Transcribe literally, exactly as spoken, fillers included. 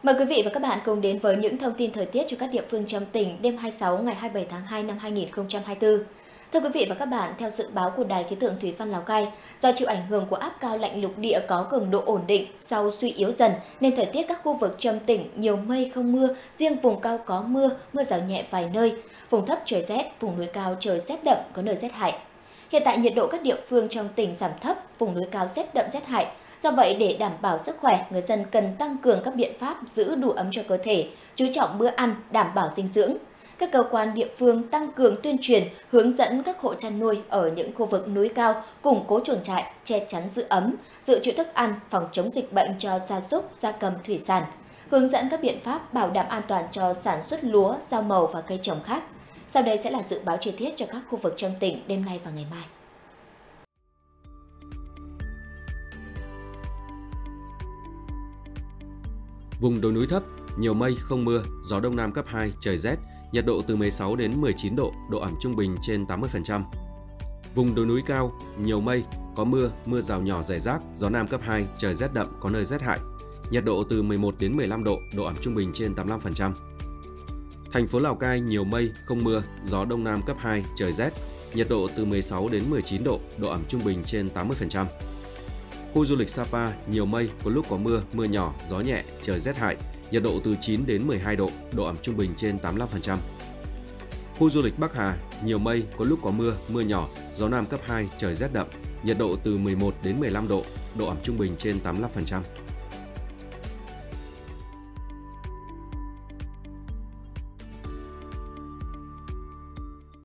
Mời quý vị và các bạn cùng đến với những thông tin thời tiết cho các địa phương trong tỉnh đêm hai mươi sáu ngày hai mươi bảy tháng hai năm hai nghìn không trăm hai mươi tư. Thưa quý vị và các bạn, theo dự báo của Đài khí tượng thủy văn Lào Cai, do chịu ảnh hưởng của áp cao lạnh lục địa có cường độ ổn định sau suy yếu dần nên thời tiết các khu vực trong tỉnh nhiều mây không mưa, riêng vùng cao có mưa, mưa rào nhẹ vài nơi, vùng thấp trời rét, vùng núi cao trời rét đậm có nơi rét hại. Hiện tại nhiệt độ các địa phương trong tỉnh giảm thấp, vùng núi cao rét đậm rét hại. Do vậy, để đảm bảo sức khỏe, người dân cần tăng cường các biện pháp giữ đủ ấm cho cơ thể, chú trọng bữa ăn, đảm bảo dinh dưỡng. Các cơ quan địa phương tăng cường tuyên truyền, hướng dẫn các hộ chăn nuôi ở những khu vực núi cao củng cố chuồng trại, che chắn giữ ấm, dự trữ thức ăn, phòng chống dịch bệnh cho gia súc, gia cầm, thủy sản, hướng dẫn các biện pháp bảo đảm an toàn cho sản xuất lúa, rau màu và cây trồng khác. Sau đây sẽ là dự báo chi tiết cho các khu vực trong tỉnh đêm nay và ngày mai. Vùng đồi núi thấp, nhiều mây, không mưa, gió đông nam cấp hai, trời rét, nhiệt độ từ mười sáu đến mười chín độ, độ ẩm trung bình trên tám mươi phần trăm. Vùng đồi núi cao, nhiều mây, có mưa, mưa rào nhỏ rải rác, gió nam cấp hai, trời rét đậm, có nơi rét hại. Nhiệt độ từ mười một đến mười lăm độ, độ ẩm trung bình trên tám mươi lăm phần trăm. Thành phố Lào Cai nhiều mây, không mưa, gió đông nam cấp hai, trời rét, nhiệt độ từ mười sáu đến mười chín độ, độ ẩm trung bình trên tám mươi phần trăm. Khu du lịch Sapa nhiều mây, có lúc có mưa, mưa nhỏ, gió nhẹ, trời rét hại, nhiệt độ từ chín đến mười hai độ, độ ẩm trung bình trên tám mươi lăm phần trăm. Khu du lịch Bắc Hà nhiều mây, có lúc có mưa, mưa nhỏ, gió nam cấp hai, trời rét đậm, nhiệt độ từ mười một đến mười lăm độ, độ ẩm trung bình trên tám mươi lăm phần trăm.